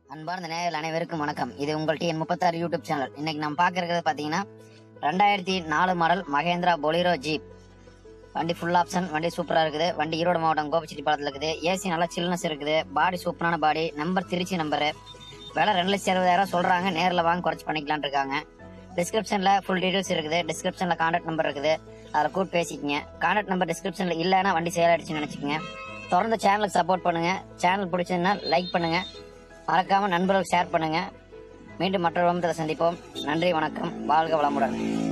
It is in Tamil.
அன்பார்ந்த நேயர்கள் அனைவருக்கும் வணக்கம். இது உங்கள் TN36 யூடியூப் சேனல். இன்னைக்கு நம்ம பார்க்கறது பார்த்தீங்கன்னா 2004 மாடல் மஹேந்திரா பொலிரோ ஜீப். வண்டி ஃபுல் ஆப்ஷன், வண்டி சூப்பராக இருக்குது. வண்டி ஈரோடு மாவட்டம் கோபிச்செட்டிப்பாளத்தில் இருக்குது. ஏசி நல்லா சில்னஸ் இருக்குது. பாடி சூப்பரான பாடி. Number Trichy number. விலை 2,60,000 சொல்கிறாங்க. நேரில் வாங்க குறைச்சி பண்ணிக்கலான் இருக்காங்க. டிஸ்கிரிப்ஷனில் ஃபுல் டீட்டெயில்ஸ் இருக்குது. டிஸ்கிரிப்ஷனில் கான்டாக்ட் நம்பர் இருக்குது. அதில் கூப்பிட்டு பேசிக்கங்க. கான்டாக்ட் நம்பர் டிஸ்கிரிப்ஷனில் இல்லைன்னா வண்டி சேல் ஆயிடுச்சுன்னு நினச்சிக்கோங்க. தொடர்ந்து சேனலுக்கு சப்போர்ட் பண்ணுங்கள். சேனல் பிடிச்சதுன்னா லைக் பண்ணுங்கள். மறக்காம நண்பர்களுக்கு ஷேர் பண்ணுங்க. மீண்டும் மற்றொரு சந்திப்போம். நன்றி, வணக்கம், வாழ்க வளமுடன்.